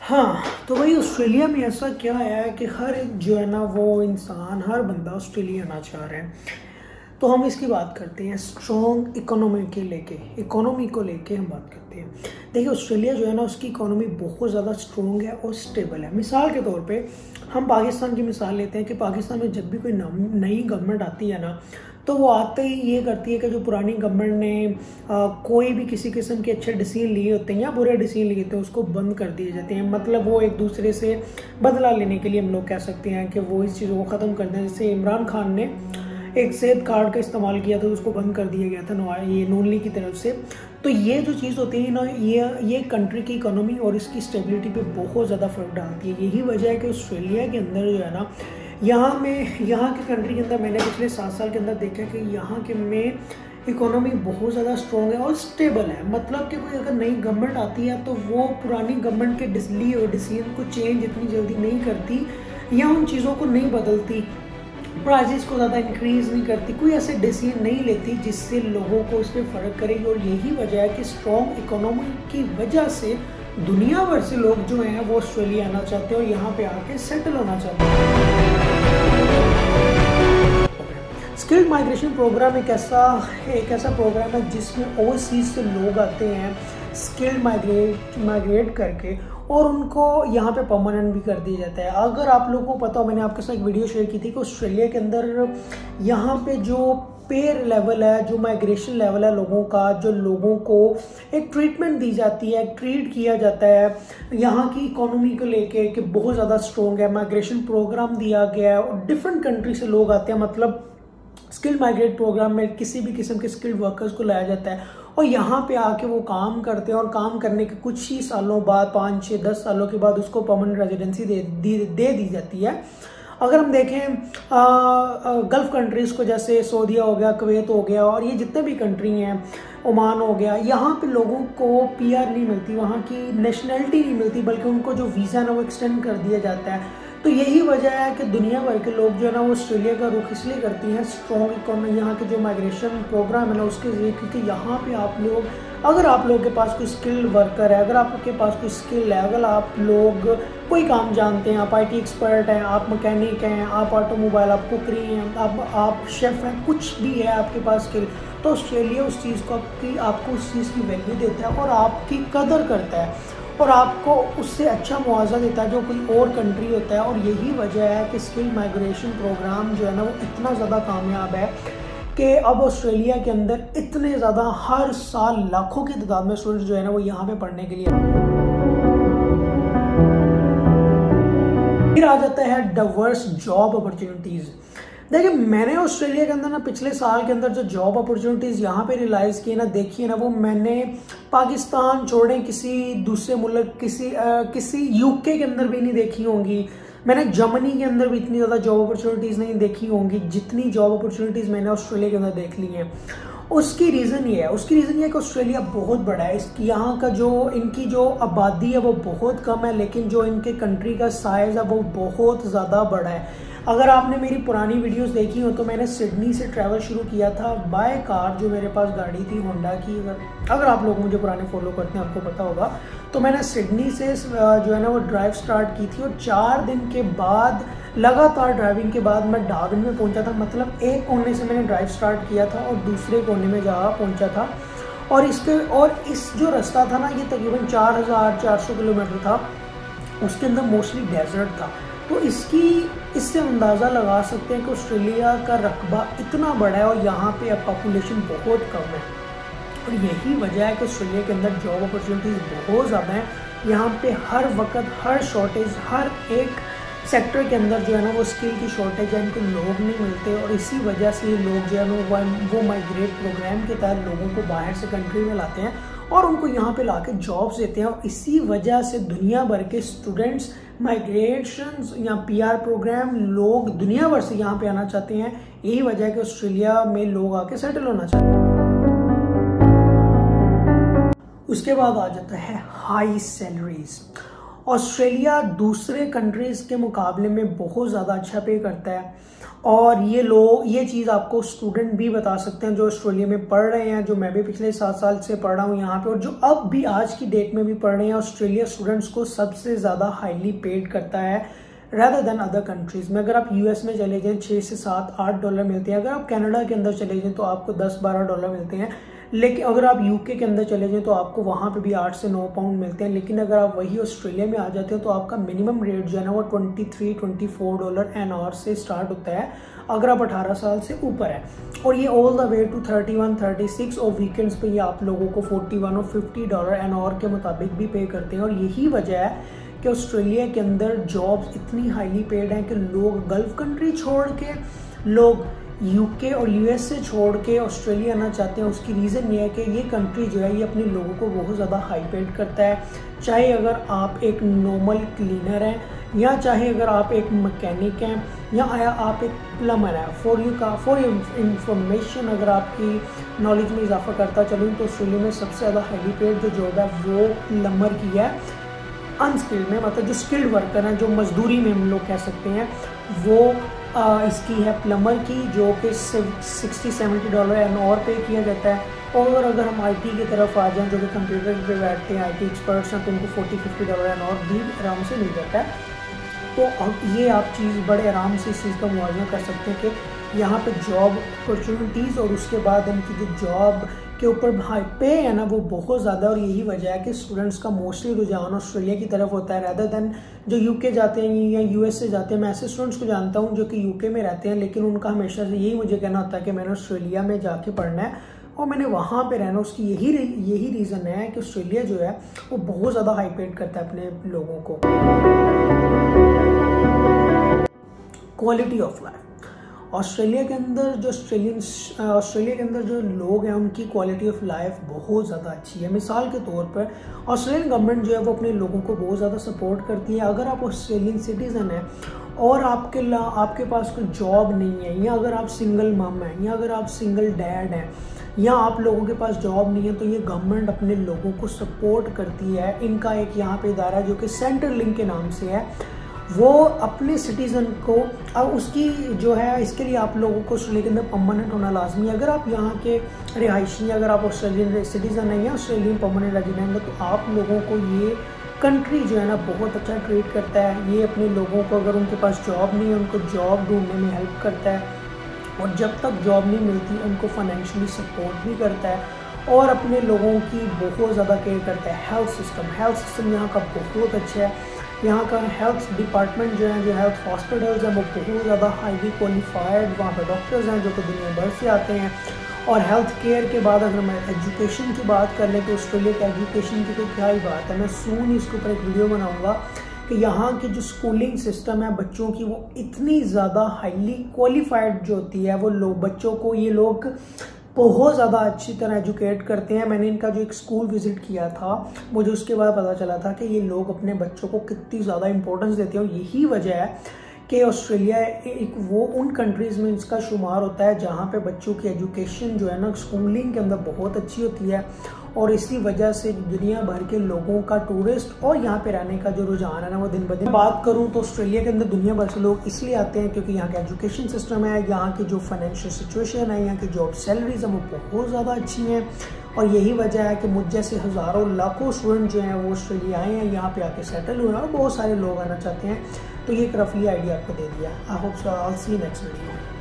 हाँ, तो भाई ऑस्ट्रेलिया में ऐसा क्या है कि हर एक जो है ना वो इंसान, हर बंदा ऑस्ट्रेलिया आना चाह रहा है। तो हम इसकी बात करते हैं स्ट्रॉन्ग इकोनॉमी को लेके हम बात करते हैं। देखिए ऑस्ट्रेलिया जो है ना उसकी इकोनॉमी बहुत ज़्यादा स्ट्रॉन्ग है और स्टेबल है। मिसाल के तौर पे हम पाकिस्तान की मिसाल लेते हैं कि पाकिस्तान में जब भी कोई नई गवर्नमेंट आती है ना, तो वो आते ही ये करती है कि जो पुरानी गवर्नमेंट ने कोई भी किसी किस्म के अच्छे डिसीजन लिए होते हैं या बुरे डिसीजन लिए होते हैं उसको बंद कर दिए जाते हैं। मतलब वो एक दूसरे से बदला लेने के लिए हम लोग कह सकते हैं कि वो इस चीज़ों को ख़त्म कर दें। जैसे इमरान खान ने एक सेहत कार्ड का इस्तेमाल किया था, उसको बंद कर दिया गया था ये नून लीग की तरफ से। तो ये जो चीज़ होती है ना, ये कंट्री की इकोनॉमी और इसकी स्टेबिलिटी पे बहुत ज़्यादा फ़र्क डालती है। यही वजह है कि ऑस्ट्रेलिया के अंदर जो है ना, यहाँ के कंट्री के अंदर मैंने पिछले 7 साल के अंदर देखा कि यहाँ के में इकोनॉमी बहुत ज़्यादा स्ट्रॉन्ग है और स्टेबल है। मतलब कि कोई अगर नई गवर्नमेंट आती है तो वो पुरानी गवर्नमेंट के लिए डिसीजन को चेंज इतनी जल्दी नहीं करती या उन चीज़ों को नहीं बदलती, प्राइजेस को ज़्यादा इंक्रीज़ नहीं करती, कोई ऐसे डिसीजन नहीं लेती जिससे लोगों को इस पर फ़र्क करेगी। और यही वजह है कि स्ट्रॉन्ग इकोनॉमी की वजह से दुनिया भर से लोग जो हैं वो ऑस्ट्रेलिया आना चाहते हैं और यहाँ पे आके सेटल होना चाहते हैं। स्किल्ड माइग्रेशन प्रोग्राम एक ऐसा प्रोग्राम है जिसमें ओवरसीज से लोग आते हैं स्किल्ड माइग्रेट करके और उनको यहाँ पे परमानेंट भी कर दिया जाता है। अगर आप लोगों को पता हो, मैंने आपके साथ एक वीडियो शेयर की थी कि ऑस्ट्रेलिया के अंदर यहाँ पे जो पेयर लेवल है, जो माइग्रेशन लेवल है लोगों का, जो लोगों को एक ट्रीटमेंट दी जाती है, ट्रीट किया जाता है यहाँ की इकोनॉमी को लेके कि बहुत ज़्यादा स्ट्रॉन्ग है। माइग्रेशन प्रोग्राम दिया गया है और डिफरेंट कंट्री से लोग आते हैं। मतलब स्किल माइग्रेट प्रोग्राम में किसी भी किस्म के स्किल्ड वर्कर्स को लाया जाता है और यहाँ पे आके वो काम करते हैं और काम करने के कुछ ही सालों बाद, 5, 6, 10 सालों के बाद उसको परमानेंट रेजिडेंसी दे दी जाती है। अगर हम देखें गल्फ कंट्रीज़ को, जैसे सऊदीया हो गया, कुवैत हो गया और ये जितने भी कंट्री हैं, ओमान हो गया, यहाँ पे लोगों को पीआर नहीं मिलती, वहाँ की नेशनैलिटी नहीं मिलती, बल्कि उनको जो वीज़ा ना वो एक्सटेंड कर दिया जाता है। तो यही वजह है कि दुनिया भर के लोग जो है ना वो ऑस्ट्रेलिया का रुख इसलिए करती हैं स्ट्रॉन्ग इकोनॉमी, यहाँ के जो माइग्रेशन प्रोग्राम है ना उसके जरिए, क्योंकि यहाँ पे आप लोग, अगर आप लोगों के पास कोई स्किल्ड वर्कर है, अगर आपके पास कोई स्किल है, अगर आप लोग कोई काम जानते हैं, आप आईटी एक्सपर्ट हैं, आप मैकेनिक हैं, आप ऑटोमोबाइल, आप कुकरी हैं, आप शेफ़ हैं, कुछ भी है आपके पास स्किल, तो ऑस्ट्रेलिया उस चीज़ को आपको उस चीज़ की वैल्यू देता है और आपकी कदर करता है और आपको उससे अच्छा मुआवजा देता है जो कोई और कंट्री होता है। और यही वजह है कि स्किल माइग्रेशन प्रोग्राम जो है ना वो इतना ज़्यादा कामयाब है कि अब ऑस्ट्रेलिया के अंदर इतने ज़्यादा हर साल लाखों की तादाद में स्टूडेंट्स जो है ना वो यहाँ पे पढ़ने के लिए। फिर आ जाता है डाइवर्स जॉब अपॉर्चुनिटीज़। देखिए मैंने ऑस्ट्रेलिया के अंदर ना पिछले साल के अंदर जो जॉब अपॉर्चुनिटीज़ यहाँ पे रियलाइज़ की ना, देखी है ना, वो मैंने पाकिस्तान छोड़े किसी दूसरे मुल्क, किसी यूके के अंदर भी नहीं देखी होंगी। मैंने जर्मनी के अंदर भी इतनी ज़्यादा जॉब अपॉर्चुनिटीज़ नहीं देखी होंगी जितनी जॉब अपॉर्चुनिटीज़ मैंने ऑस्ट्रेलिया के अंदर देख ली हैं। उसकी रीज़न ये है कि ऑस्ट्रेलिया बहुत बड़ा है। यहाँ का जो इनकी जो आबादी है वो बहुत कम है, लेकिन जो इनके कंट्री का साइज़ है वो बहुत ज़्यादा बड़ा है। अगर आपने मेरी पुरानी वीडियोस देखी हो तो मैंने सिडनी से ट्रैवल शुरू किया था बाय कार, जो मेरे पास गाड़ी थी होंडा की। अगर आप लोग मुझे पुराने फॉलो करते हैं आपको पता होगा। तो मैंने सिडनी से जो है ना वो ड्राइव स्टार्ट की थी और 4 दिन के बाद लगातार ड्राइविंग के बाद मैं डार्विन में पहुंचा था। मतलब एक कोने से मैंने ड्राइव स्टार्ट किया था और दूसरे कोने में जहाँ पहुंचा था। और इस जो रास्ता था ना ये तकरीबन 4400 किलोमीटर था। उसके अंदर मोस्टली डेजर्ट था। तो इससे अंदाज़ा लगा सकते हैं कि ऑस्ट्रेलिया का रकबा इतना बड़ा है और यहाँ पे अब पॉपुलेशन बहुत कम है। और यही वजह है कि ऑस्ट्रेलिया के अंदर जॉब अपॉर्चुनिटीज़ बहुत ज़्यादा हैं। यहाँ पे हर वक्त हर शॉर्टेज, हर एक सेक्टर के अंदर जो है ना वो स्किल की शॉर्टेज है, इनको लोग नहीं मिलते। और इसी वजह से लोग जो है ना वो माइग्रेट प्रोग्राम के तहत लोगों को बाहर से कंट्री में लाते हैं और उनको यहाँ पे लाके जॉब्स देते हैं। और इसी वजह से दुनिया भर के स्टूडेंट्स माइग्रेशन या पीआर प्रोग्राम, लोग दुनिया भर से यहाँ पे आना चाहते हैं। यही वजह है कि ऑस्ट्रेलिया में लोग आके सेटल होना चाहते हैं। उसके बाद आ जाता है हाई सैलरीज। ऑस्ट्रेलिया दूसरे कंट्रीज़ के मुकाबले में बहुत ज़्यादा अच्छा पे करता है, और ये चीज़ आपको स्टूडेंट भी बता सकते हैं जो ऑस्ट्रेलिया में पढ़ रहे हैं, जो मैं भी पिछले 7 साल से पढ़ रहा हूँ यहाँ पे, और जो अब भी आज की डेट में भी पढ़ रहे हैं। ऑस्ट्रेलिया स्टूडेंट्स को सबसे ज़्यादा हाईली पेड करता है rather than अदर कंट्रीज़ में। अगर आप यूएस में चले जाएं 6 से 7 8 डॉलर मिलते हैं, अगर आप कनाडा के अंदर चले जाएं तो आपको 10-12 डॉलर मिलते हैं, लेकिन अगर आप यूके के अंदर चले जाएं तो आपको वहाँ पे भी 8 से 9 पाउंड मिलते हैं। लेकिन अगर आप वही ऑस्ट्रेलिया में आ जाते हैं तो आपका मिनिमम रेट जो है ना वो 23-24 डॉलर एन आवर से स्टार्ट होता है अगर आप 18 साल से ऊपर है, और ये ऑल द वे टू 31-36, और वीकेंड्स पे ये आप लोगों को 41 और 50 डॉलर एन आवर के मुताबिक भी पे करते हैं। और यही वजह है कि ऑस्ट्रेलिया के अंदर जॉब्स इतनी हाईली पेड हैं कि लोग गल्फ कंट्री छोड़ के, लोग यूके और यूएस से छोड़ के ऑस्ट्रेलिया आना चाहते हैं। उसकी रीज़न ये है कि ये कंट्री जो है ये अपने लोगों को बहुत ज़्यादा हाई पेड करता है, चाहे अगर आप एक नॉर्मल क्लीनर हैं, या चाहे अगर आप एक मैकेनिक हैं, या आप एक प्लम्बर हैं। फॉर इंफॉर्मेशन, अगर आपकी नॉलेज में इजाफा करता चलूँ तो ऑस्ट्रेलिया में सबसे ज़्यादा हाईली पेड जो जॉब है वो प्लम्बर की है। अनस्किल्ड में, मतलब जो स्किल्ड वर्कर हैं, जो मजदूरी में हम लोग कह सकते हैं, वो इसकी है प्लम्बर की, जो कि 60-70 डॉलर एन आवर पे किया जाता है। और अगर हम आईटी की तरफ आ जाएं, जो कि कंप्यूटर पे बैठते हैं, आईटी एक्सपर्ट्स हैं, तो उनको 40-50 डॉलर एन आवर भी आराम से मिल जाता है। तो अब ये आप चीज़ बड़े आराम से इस चीज़ का मुआवजा कर सकते हैं कि यहाँ पे जॉब अपॉर्चुनिटीज़ और उसके बाद इनकी जो जॉब के ऊपर हाई पे है ना वो बहुत ज़्यादा। और यही वजह है कि स्टूडेंट्स का मोस्टली रुझान ऑस्ट्रेलिया की तरफ होता है रैदर देन जो यूके जाते हैं या यूएस से जाते हैं। मैं ऐसे स्टूडेंट्स को जानता हूँ जो कि यूके में रहते हैं, लेकिन उनका हमेशा से यही मुझे कहना होता है कि मैंने ऑस्ट्रेलिया में जाके पढ़ना है और मैंने वहाँ पे रहना। उसकी यही रीज़न है कि ऑस्ट्रेलिया जो है वो बहुत ज़्यादा हाई पेड करता है अपने लोगों को। क्वालिटी ऑफ लाइफ ऑस्ट्रेलिया के अंदर जो लोग हैं उनकी क्वालिटी ऑफ लाइफ बहुत ज़्यादा अच्छी है। मिसाल के तौर पर ऑस्ट्रेलियन गवर्नमेंट जो है वो अपने लोगों को बहुत ज़्यादा सपोर्ट करती है। अगर आप ऑस्ट्रेलियन सिटीज़न हैं और आपके पास कोई जॉब नहीं है, या अगर आप सिंगल मम हैं, या अगर आप सिंगल डैड हैं, या आप लोगों के पास जॉब नहीं है, तो ये गवर्नमेंट अपने लोगों को सपोर्ट करती है। इनका एक यहाँ पे इदारा जो कि सेंटर लिंक के नाम से है, वो अपने सिटीज़न को, अब उसकी जो है इसके लिए आप लोगों को ऑस्ट्रेलिया के अंदर परमानेंट होना लाजमी है। अगर आप यहाँ के रिहायशी, अगर आप ऑस्ट्रेलियन सिटीज़न हैं या ऑस्ट्रेलियन परमानेंट रेजिडेंट हैं, तो आप लोगों को ये कंट्री जो है ना बहुत अच्छा ट्रीट करता है। ये अपने लोगों को, अगर उनके पास जॉब नहीं है, उनको जॉब ढूंढने में हेल्प करता है, और जब तक जॉब नहीं मिलती उनको फाइनेंशियली सपोर्ट भी करता है, और अपने लोगों की बहुत ज़्यादा केयर करता है। हेल्थ सिस्टम यहाँ का बहुत अच्छा है। यहाँ का हेल्थ डिपार्टमेंट जो है, जो हेल्थ हॉस्पिटल्स हैं, वो बहुत ज़्यादा हाईली क्वालिफाइड, वहाँ पर डॉक्टर्स हैं जो कि दुनिया भर से आते हैं। और हेल्थ केयर के बाद अगर मैं एजुकेशन की बात कर लें तो ऑस्ट्रेलिया के एजुकेशन की तो क्या ही बात है। मैं सून इसके ऊपर एक वीडियो बनाऊँगा कि यहाँ की जो स्कूलिंग सिस्टम है बच्चों की, वो इतनी ज़्यादा हाईली क्वालिफाइड जो होती है, वो बच्चों को ये लोग बहुत ज़्यादा अच्छी तरह एजुकेट करते हैं। मैंने इनका जो एक स्कूल विज़िट किया था, मुझे उसके बाद पता चला था कि ये लोग अपने बच्चों को कितनी ज़्यादा इंपॉर्टेंस देते हैं। और यही वजह है कि ऑस्ट्रेलिया एक वो उन कंट्रीज़ में इसका शुमार होता है जहाँ पे बच्चों की एजुकेशन जो है ना स्कूलिंग के अंदर बहुत अच्छी होती है। और इसी वजह से दुनिया भर के लोगों का टूरिस्ट और यहाँ पे रहने का जो रुझान है ना वो दिन ब दिन। बात करूँ तो ऑस्ट्रेलिया के अंदर दुनिया भर से लोग इसलिए आते हैं क्योंकि यहाँ का एजुकेशन सिस्टम है, यहाँ की जो फाइनेंशियल सिचुएशन है, यहाँ की जॉब सैलरीज हैं वो बहुत ज़्यादा अच्छी हैं। और यही वजह है कि मुझ जैसे हज़ारों लाखों स्टूडेंट जो हैं वो ऑस्ट्रेलिया आए हैं, यहाँ पे आके सेटल हुए हैं, और बहुत सारे लोग आना चाहते हैं। तो ये एक रफली आइडिया आपको दे दिया। I hope so, I will see you next video.